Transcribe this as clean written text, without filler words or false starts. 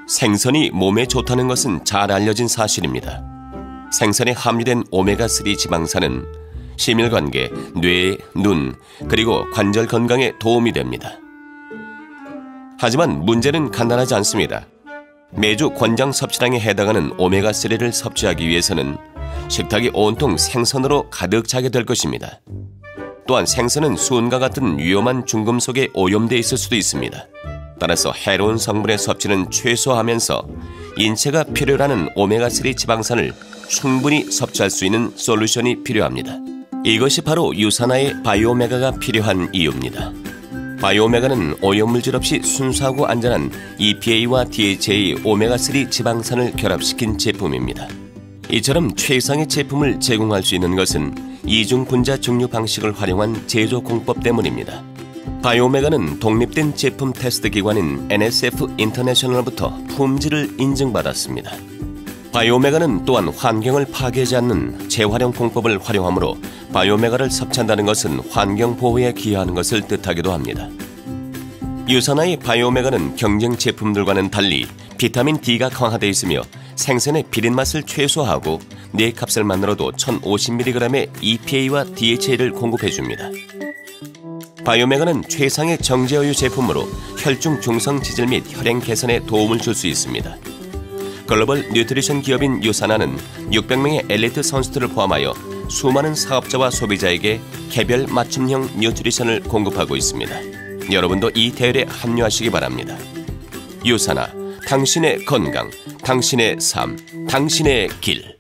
생선이 몸에 좋다는 것은 잘 알려진 사실입니다. 생선에 함유된 오메가3 지방산은 심혈관계, 뇌, 눈, 그리고 관절 건강에 도움이 됩니다. 하지만 문제는 간단하지 않습니다. 매주 권장 섭취량에 해당하는 오메가3를 섭취하기 위해서는 식탁이 온통 생선으로 가득 차게 될 것입니다. 또한 생선은 수은과 같은 위험한 중금속에 오염돼 있을 수도 있습니다. 따라서 해로운 성분의 섭취는 최소화하면서 인체가 필요로 하는 오메가3 지방산을 충분히 섭취할 수 있는 솔루션이 필요합니다. 이것이 바로 유산화의 바이오메가가 필요한 이유입니다. 바이오메가는 오염물질 없이 순수하고 안전한 EPA와 DHA 오메가3 지방산을 결합시킨 제품입니다. 이처럼 최상의 제품을 제공할 수 있는 것은 이중 분자 증류 방식을 활용한 제조 공법 때문입니다. 바이오메가는 독립된 제품 테스트 기관인 NSF 인터내셔널로부터 품질을 인증받았습니다. 바이오메가는 또한 환경을 파괴하지 않는 재활용 공법을 활용하므로 바이오메가를 섭취한다는 것은 환경 보호에 기여하는 것을 뜻하기도 합니다. 유산화의 바이오메가는 경쟁 제품들과는 달리 비타민 D가 강화되어 있으며 생선의 비린맛을 최소화하고 뇌kapsel만으로도 1050mg의 EPA와 DHA를 공급해줍니다. 바이오메가는 최상의 정제어유 제품으로 혈중 중성 지질 및 혈행 개선에 도움을 줄 수 있습니다. 글로벌 뉴트리션 기업인 유산화는 600명의 엘리트 선수들을 포함하여 수많은 사업자와 소비자에게 개별 맞춤형 뉴트리션을 공급하고 있습니다. 여러분도 이 대열에 합류하시기 바랍니다. 유산화, 당신의 건강, 당신의 삶, 당신의 길.